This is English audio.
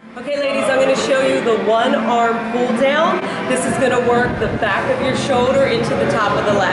Okay ladies, I'm going to show you the one arm pull down. This is going to work the back of your shoulder into the top of the leg.